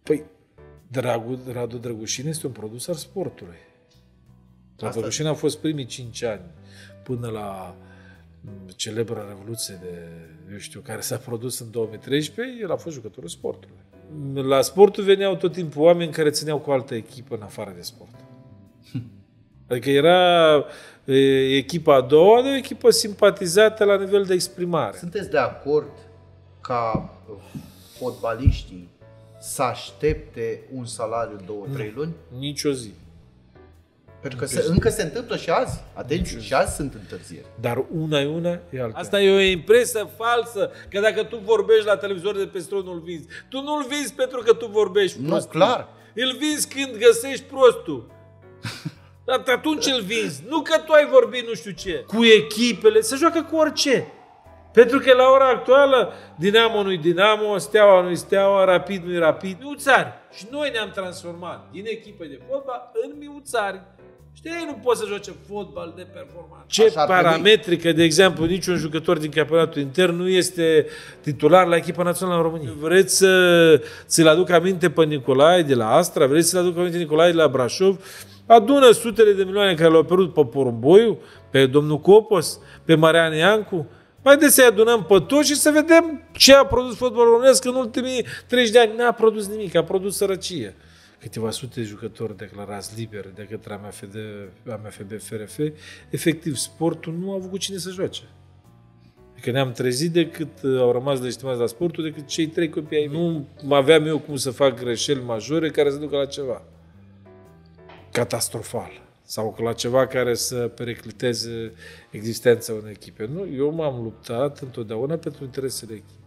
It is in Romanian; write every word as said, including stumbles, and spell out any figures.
Păi, Dragul, Radu Drăgușin este un produs al sportului. Radu Drăgușin a fost primii cinci ani până la celebra revoluție de, eu știu, care s-a produs în două mii treisprezece, el a fost jucătorul sportului. La sportul veneau tot timpul oameni care țineau cu altă echipă în afară de sport. Adică era e, echipa a doua, de o echipă simpatizată la nivel de exprimare. Sunteți de acord ca fotbaliștii să aștepte un salariu două, trei luni? Nici o zi. Pentru că se, încă se întâmplă și azi. Atenție, și azi sunt întârzieri. Dar una e una, e alta. Asta e o impresie falsă, că dacă tu vorbești la televizor de peste tot, nu-l vinzi. Tu nu-l vinzi pentru că tu vorbești prost. Nu, clar. Îl vinzi când găsești prostul. Dar atunci îl vinzi. Nu că tu ai vorbit nu știu ce. Cu echipele, se joacă cu orice. Pentru că la ora actuală, Dinamo nu-i Dinamo, Steaua nu-i Steaua, Rapid nu-i Rapid. Miuțari. Și noi ne-am transformat din echipă de fotbal în miuțari. Știi, nu poți să joace fotbal de performanță. Ce parametri, că de exemplu niciun jucător din campionatul intern nu este titular la echipa națională în România. Vreți să ți-l aduc aminte pe Nicolae de la Astra? Vreți să-l aduc aminte Nicolae de la Brașov? Adună sutele de milioane care le-au pierdut pe Porumboiu, pe domnul Copos, pe Marian Iancu. Haideți să-i adunăm pe toți și să vedem ce a produs fotbalul românesc în ultimii treizeci de ani. N-a produs nimic, a produs sărăcie. Câteva sute de jucători declarați liberi de către A M F B F R F, efectiv, sportul nu a avut cu cine să joace. Adică ne-am trezit decât au rămas legitimați la sportul, decât cei trei copii ai mei. Nu aveam eu cum să fac greșeli majore care să ducă la ceva catastrofal sau la ceva care să pericliteze existența unei echipe. Nu, eu m-am luptat întotdeauna pentru interesele echipei.